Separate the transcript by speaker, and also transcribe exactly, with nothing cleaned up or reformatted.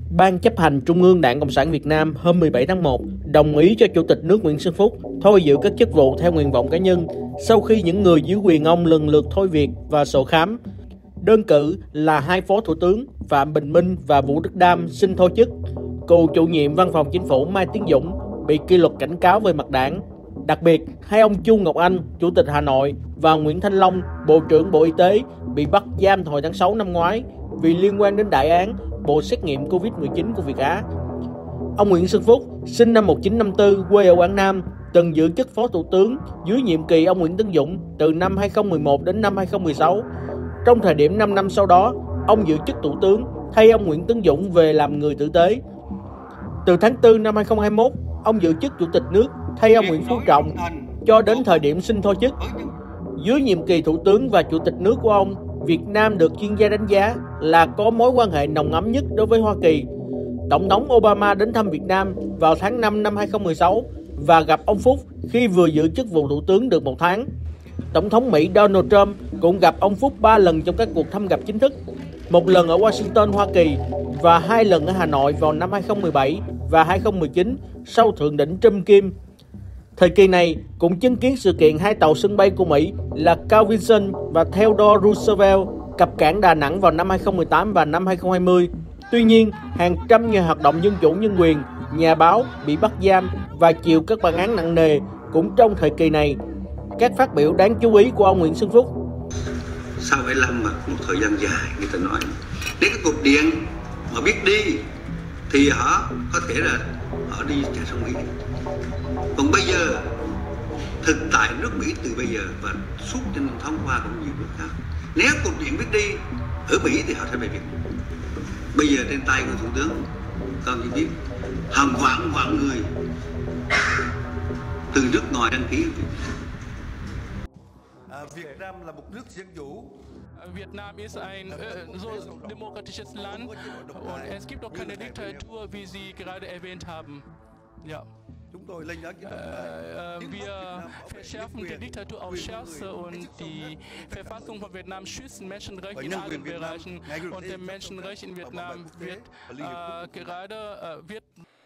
Speaker 1: Ban chấp hành Trung ương Đảng Cộng sản Việt Nam hôm mười bảy tháng một đồng ý cho Chủ tịch nước Nguyễn Xuân Phúc thôi giữ các chức vụ theo nguyện vọng cá nhân sau khi những người dưới quyền ông lần lượt thôi việc và sổ khám. Đơn cử là hai phó thủ tướng Phạm Bình Minh và Vũ Đức Đam xin thôi chức. Cựu chủ nhiệm Văn phòng Chính phủ Mai Tiến Dũng bị kỷ luật cảnh cáo về mặt đảng. Đặc biệt, hai ông Chu Ngọc Anh, Chủ tịch Hà Nội và Nguyễn Thanh Long, Bộ trưởng Bộ Y tế bị bắt giam hồi tháng sáu năm ngoái vì liên quan đến đại án bộ xét nghiệm covid mười chín của Việt Á. Ông Nguyễn Xuân Phúc, sinh năm một nghìn chín trăm năm mươi tư, quê ở Quảng Nam, từng giữ chức Phó Thủ tướng dưới nhiệm kỳ ông Nguyễn Tấn Dũng từ năm hai nghìn không trăm mười một đến năm hai nghìn không trăm mười sáu. Trong thời điểm năm năm sau đó, ông giữ chức Thủ tướng thay ông Nguyễn Tấn Dũng về làm người tử tế. Từ tháng tư năm hai nghìn không trăm hai mươi mốt, ông giữ chức Chủ tịch nước thay ông Nguyễn Phú Trọng cho đến thời điểm xin thôi chức. Dưới nhiệm kỳ Thủ tướng và Chủ tịch nước của ông, Việt Nam được chuyên gia đánh giá là có mối quan hệ nồng ấm nhất đối với Hoa Kỳ. Tổng thống Obama đến thăm Việt Nam vào tháng năm năm hai nghìn không trăm mười sáu và gặp ông Phúc khi vừa giữ chức vụ Thủ tướng được một tháng. Tổng thống Mỹ Donald Trump cũng gặp ông Phúc ba lần trong các cuộc thăm gặp chính thức, một lần ở Washington, Hoa Kỳ và hai lần ở Hà Nội vào năm hai nghìn không trăm mười bảy và hai nghìn không trăm mười chín sau thượng đỉnh Trump Kim. Thời kỳ này cũng chứng kiến sự kiện hai tàu sân bay của Mỹ là Carl Vinson và Theodore Roosevelt cập cảng Đà Nẵng vào năm hai nghìn không trăm mười tám và năm hai nghìn không trăm hai mươi. Tuy nhiên, hàng trăm nhà hoạt động dân chủ nhân quyền, nhà báo bị bắt giam và chịu các bản án nặng nề cũng trong thời kỳ này. Các phát biểu đáng chú ý của ông Nguyễn Xuân Phúc.
Speaker 2: Sau phải làm một thời gian dài, người ta nói nếu cái cột điện mà biết đi thì họ có thể là họ đi chạy sông Mỹ. Còn bây giờ thực tại nước Mỹ từ bây giờ và suốt trên tháng qua cũng nhiều nước khác, nếu cột điện biết đi ở Mỹ thì họ sẽ về Việt. Bây giờ trên tay của Thủ tướng con chỉ biết hàng vạn vạn người từ nước ngoài đăng ký.
Speaker 3: Việt Nam là một nước dân chủ.
Speaker 4: Vietnam ist ein äh, so demokratisches Land und es gibt auch keine Diktatur, wie Sie gerade erwähnt haben. Ja. Äh, wir verschärfen die Diktatur auf Schärfe und die Verfassung von Vietnam schützt Menschenrechte in allen Bereichen und der Menschenrecht in Vietnam wird äh, gerade äh, wird